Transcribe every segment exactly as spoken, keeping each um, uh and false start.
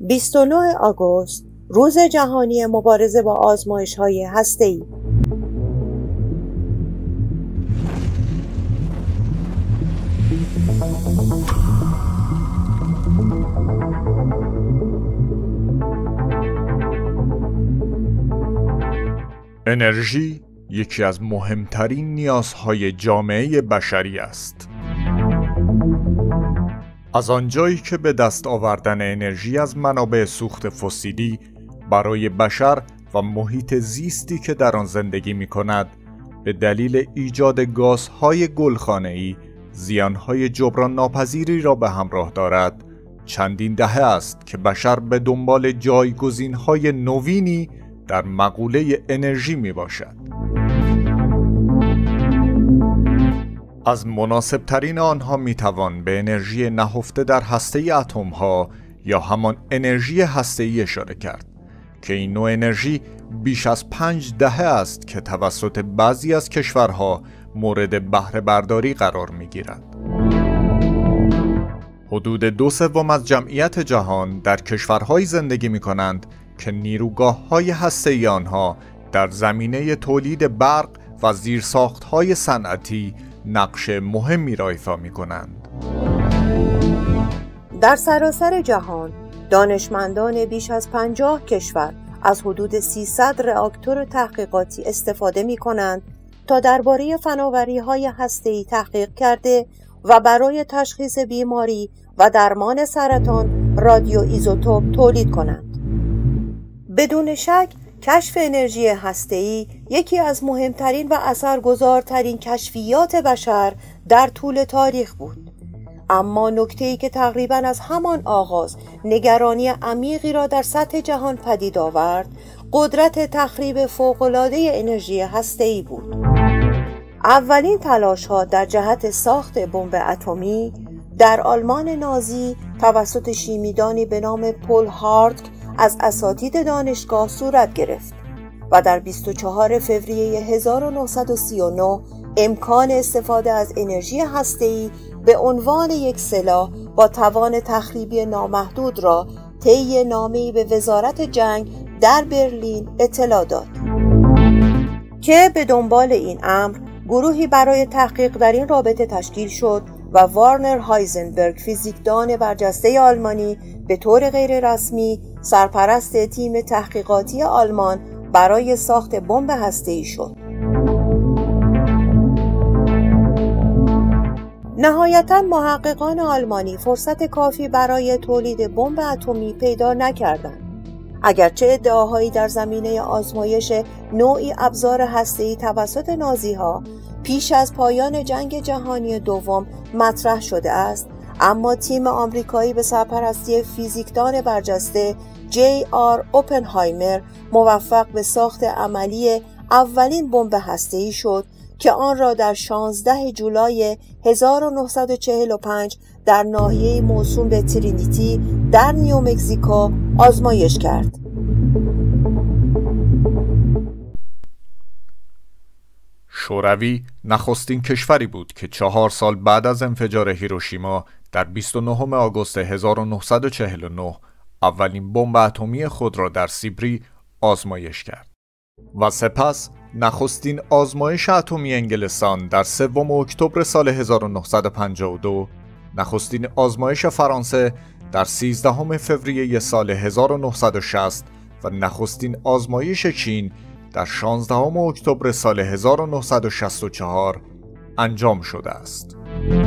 بیست و نه آگوست روز جهانی مبارزه با آزمایش‌های هسته‌ای. انرژی یکی از مهمترین نیازهای جامعه بشری است. از آنجایی که به دست آوردن انرژی از منابع سوخت فسیلی برای بشر و محیط زیستی که در آن زندگی می کند به دلیل ایجاد گازهای گلخانه‌ای زیانهای جبران ناپذیری را به همراه دارد، چندین دهه است که بشر به دنبال جایگزین‌های نوینی در مقوله انرژی می باشد. از مناسب ترین آنها می توان به انرژی نهفته در هسته اتم ها یا همان انرژی هسته‌ای اشاره کرد که این نوع انرژی بیش از پنج دهه است که توسط بعضی از کشورها مورد بهره برداری قرار می گیرد. حدود دو سوم از جمعیت جهان در کشورهایی زندگی می کنند که نیروگاه‌های هسته‌ای آنها در زمینه تولید برق و زیرساخت‌های صنعتی نقش مهمی را ایفا می‌کنند. در سراسر جهان دانشمندان بیش از پنجاه کشور از حدود سیصد راکتور تحقیقاتی استفاده می‌کنند تا درباره فناوری‌های هسته‌ای تحقیق کرده و برای تشخیص بیماری و درمان سرطان رادیوایزوتوپ تولید کنند. بدون شک کشف انرژی هسته‌ای یکی از مهمترین و اثرگذارترین کشفیات بشر در طول تاریخ بود. اما نکته‌ای که تقریباً از همان آغاز نگرانی عمیقی را در سطح جهان پدید آورد، قدرت تخریب فوق‌العاده انرژی هسته‌ای بود. اولین تلاش‌ها در جهت ساخت بمب اتمی در آلمان نازی توسط شیمیدانی به نام پل هارتگ از اساتید دانشگاه صورت گرفت و در بیست و چهارم فوریه هزار و نهصد و سی و نه امکان استفاده از انرژی هسته‌ای به عنوان یک سلاح با توان تخریبی نامحدود را طی نامه‌ای به وزارت جنگ در برلین اطلاع داد که به دنبال این امر گروهی برای تحقیق در این رابطه تشکیل شد و وارنر هایزنبرگ فیزیکدان برجسته آلمانی به طور غیر رسمی سرپرست تیم تحقیقاتی آلمان برای ساخت بمب هسته‌ای شد. نهایتاً محققان آلمانی فرصت کافی برای تولید بمب اتمی پیدا نکردند. اگرچه ادعاهایی در زمینه آزمایش نوعی ابزار هسته‌ای توسط نازی‌ها پیش از پایان جنگ جهانی دوم مطرح شده است، اما تیم آمریکایی به سرپرستی فیزیکدان برجسته جی آر اوپنهایمر موفق به ساخت عملی اولین بمب هسته‌ای شد که آن را در شانزدهم جولای هزار و نهصد و چهل و پنج در ناحیه موسوم به ترینیتی در نیومکزیکو آزمایش کرد. شوروی نخستین کشوری بود که چهار سال بعد از انفجار هیروشیما در بیست و نهم آگوست هزار و نهصد و چهل و نه اولین بمب اتمی خود را در سیبری آزمایش کرد و سپس نخستین آزمایش اتمی انگلستان در سوم اکتبر سال هزار و نهصد و پنجاه و دو، نخستین آزمایش فرانسه در سیزدهم فوریه سال هزار و نهصد و شصت و نخستین آزمایش چین در شانزدهم اکتبر سال هزار و نهصد و شصت و چهار انجام شده است.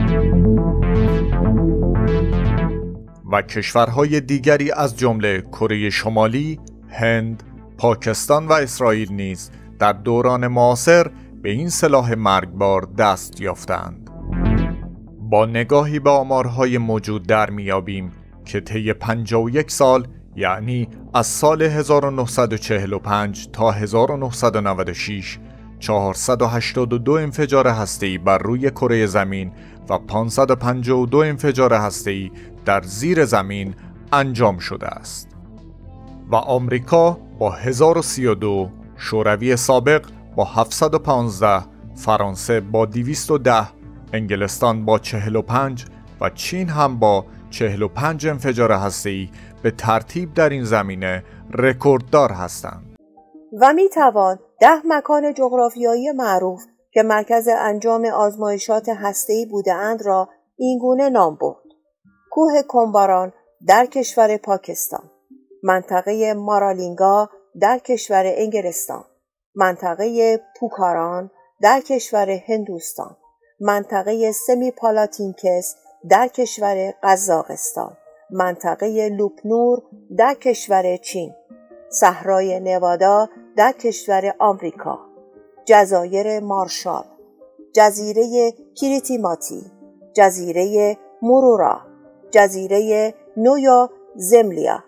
و کشورهای دیگری از جمله کره شمالی، هند، پاکستان و اسرائیل نیز در دوران معاصر به این سلاح مرگبار دست یافتند. با نگاهی به آمارهای موجود در میابیم که طی پنجاه و یک سال، یعنی از سال هزار و نهصد و چهل و پنج تا هزار و نهصد و نود و شش، چهارصد و هشتاد و دو انفجار هسته‌ای بر روی کره زمین و پانصد و پنجاه و دو انفجار هسته‌ای در زیر زمین انجام شده است. و آمریکا با هزار و سی و دو، شوروی سابق با هفتصد و پانزده، فرانسه با دویست و ده، انگلستان با چهل و پنج و چین هم با چهل و پنج انفجار هسته‌ای به ترتیب در این زمینه رکورددار هستند. و می توان ده مکان جغرافیایی معروف که مرکز انجام آزمایشات هسته‌ای بوده‌اند را اینگونه نام برد: کوه کنباران در کشور پاکستان، منطقه مارالینگا در کشور انگلستان، منطقه پوکاران در کشور هندوستان، منطقه سمی پالاتینکس در کشور قزاقستان، منطقه لوپنور در کشور چین، صحرای نوادا در کشور آمریکا، جزایر مارشال، جزیره کریتیماتی، جزیره مورورا، جزیره نویا زملیا.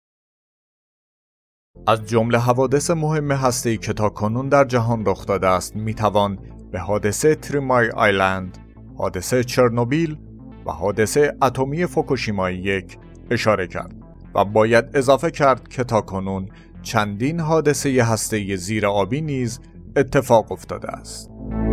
از جمله حوادث مهم هسته‌ای که تاکنون در جهان رخ داده است میتوان به حادثه تریمای آیلند، حادثه چرنوبیل و حادثه اتمی فوکوشیما یک اشاره کرد و باید اضافه کرد که تاکنون چندین حادثه هسته‌ای زیرآبی نیز اتفاق افتاده است.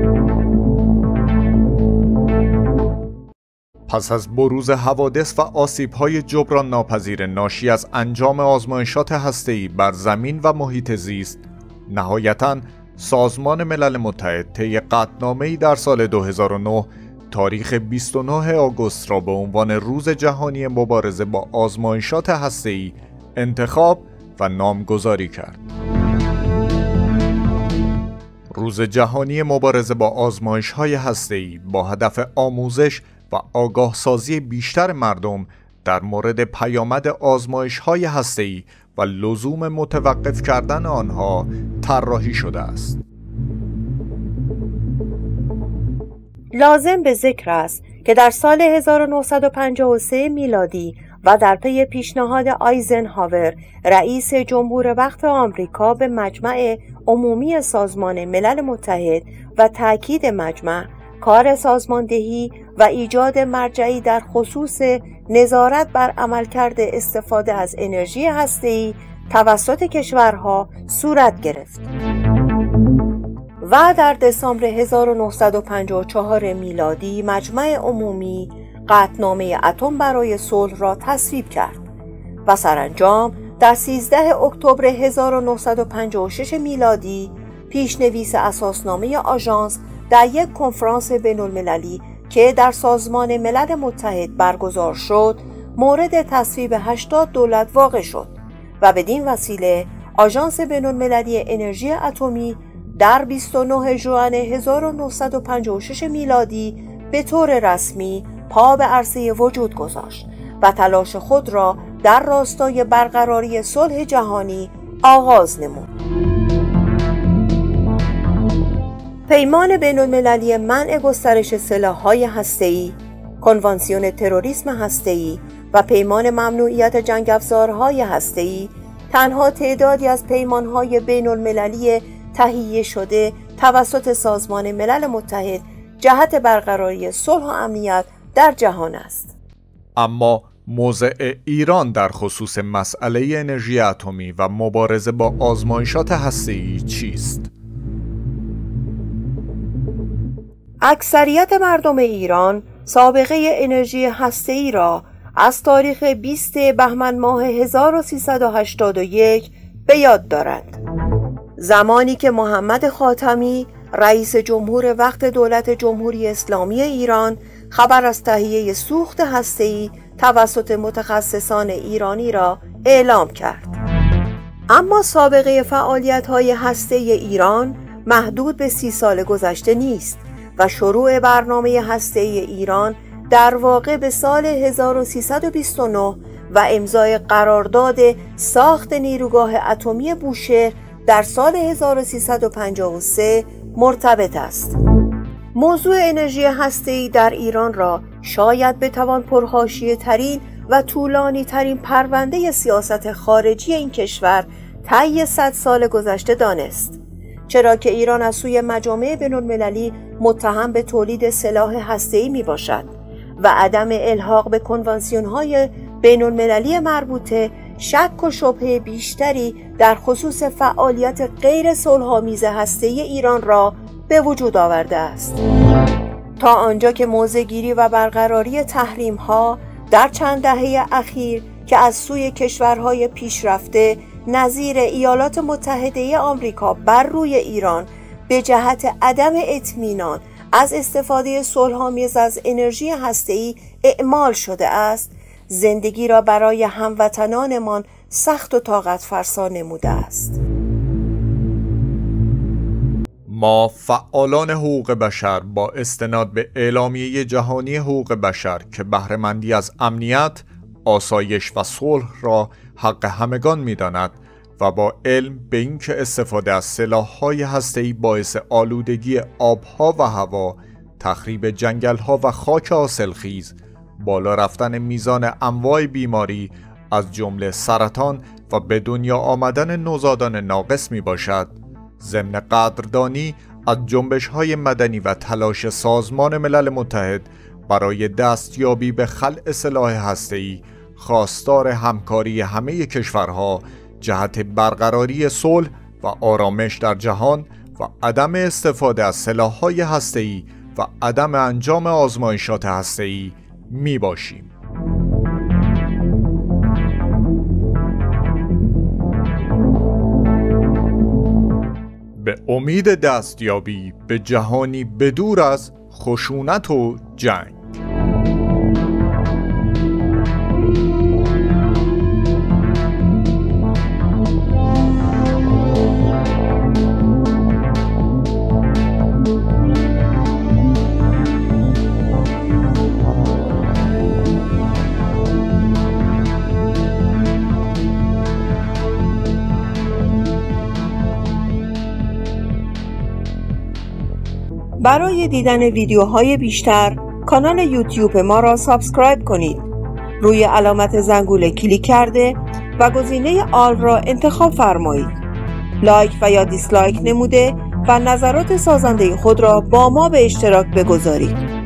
پس از بروز حوادث و آسیب‌های جبران ناپذیر ناشی از انجام آزمایشات هسته‌ای بر زمین و محیط زیست، نهایتاً سازمان ملل متحد طی قطعنامه‌ای در سال دو هزار و نه تاریخ بیست و نه آگوست را به عنوان روز جهانی مبارزه با آزمایشات هسته‌ای انتخاب و نامگذاری کرد. روز جهانی مبارزه با آزمایش‌های هسته‌ای با هدف آموزش و آگاه سازی بیشتر مردم در مورد پیامد آزمایش‌های هسته‌ای و لزوم متوقف کردن آنها طراحی شده است. لازم به ذکر است که در سال هزار و نهصد و پنجاه و سه میلادی و در پی پیشنهاد آیزنهاور رئیس جمهور وقت آمریکا به مجمع عمومی سازمان ملل متحد و تأکید مجمع کار سازماندهی و ایجاد مرجعی در خصوص نظارت بر عملکرد استفاده از انرژی هسته‌ای توسط کشورها صورت گرفت و در دسامبر هزار و نهصد و پنجاه و چهار میلادی مجمع عمومی قطعنامه اتم برای صلح را تصویب کرد و سرانجام در سیزده اکتبر هزار و نهصد و پنجاه و شش میلادی پیشنویس اساسنامه آژانس در یک کنفرانس بین‌المللی که در سازمان ملل متحد برگزار شد مورد تصویب هشتاد دولت واقع شد و بدین وسیله آژانس بین‌المللی انرژی اتمی در بیست و نه ژوئن هزار و نهصد و پنجاه و شش میلادی به طور رسمی پا به عرصه وجود گذاشت و تلاش خود را در راستای برقراری صلح جهانی آغاز نمود. پیمان بین‌المللی منع گسترش سلاح‌های هسته‌ای، کنوانسیون تروریسم هسته‌ای و پیمان ممنوعیت جنگ‌افزارهای هسته‌ای تنها تعدادی از پیمان‌های بین‌المللی تهیه شده توسط سازمان ملل متحد جهت برقراری صلح و امنیت در جهان است. اما موضع ایران در خصوص مسئله انرژی اتمی و مبارزه با آزمایشات هسته‌ای چیست؟ اکثریت مردم ایران سابقه انرژی هسته‌ای را از تاریخ بیست بهمن ماه هزار و سیصد و هشتاد و یک به یاد دارند، زمانی که محمد خاتمی رئیس جمهور وقت دولت جمهوری اسلامی ایران خبر از تهیه سوخت هسته‌ای توسط متخصصان ایرانی را اعلام کرد. اما سابقه فعالیت‌های هسته‌ای ایران محدود به سی سال گذشته نیست و شروع برنامه هسته‌ای ایران در واقع به سال هزار و سیصد و بیست و نه و امضای قرارداد ساخت نیروگاه اتمی بوشهر در سال هزار و سیصد و پنجاه و سه مرتبط است. موضوع انرژی هسته‌ای در ایران را شاید بتوان پرحاشیه ترین و طولانی ترین پرونده سیاست خارجی این کشور طی صد سال گذشته دانست، چرا که ایران از سوی مجامع بین‌المللی متهم به تولید سلاح هسته‌ای می باشد و عدم الحاق به کنوانسیون‌های بین‌المللی مربوطه شک و شبهه بیشتری در خصوص فعالیت غیر صلح‌آمیز هسته‌ای ایران را به وجود آورده است. تا آنجا که موضع‌گیری و برقراری تحریم‌ها در چند دهه اخیر که از سوی کشورهای پیشرفته نظیر ایالات متحده آمریکا بر روی ایران به جهت عدم اطمینان از استفاده صلح‌آمیز از انرژی هسته‌ای اعمال شده است، زندگی را برای هموطنانمان سخت و طاقت فرسا نموده است. ما فعالان حقوق بشر با استناد به اعلامیه جهانی حقوق بشر که بهره‌مندی از امنیت، آسایش و صلح را حق همگان می‌داند و با علم به اینکه استفاده از سلاح‌های هسته‌ای باعث آلودگی آب‌ها و هوا، تخریب جنگل‌ها و خاک حاصلخیز، بالا رفتن میزان انواع بیماری از جمله سرطان و به دنیا آمدن نوزادان ناقص میباشد، ضمن قدردانی از جنبش‌های مدنی و تلاش سازمان ملل متحد برای دستیابی به خلع سلاح هسته‌ای، خواستار همکاری همه کشورها جهت برقراری صلح و آرامش در جهان و عدم استفاده از سلاح‌های هسته‌ای و عدم انجام آزمایشات هسته‌ای می باشیم. به امید دستیابی به جهانی بدور از خشونت و جنگ. برای دیدن ویدیوهای بیشتر کانال یوتیوب ما را سابسکرایب کنید. روی علامت زنگوله کلیک کرده و گزینه آل را انتخاب فرمایید. لایک و یا دیسلایک نموده و نظرات سازنده خود را با ما به اشتراک بگذارید.